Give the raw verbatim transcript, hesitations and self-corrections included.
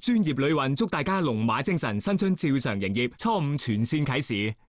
專業旅運祝大家龍馬精神，新春照常營業，初五全線啟市。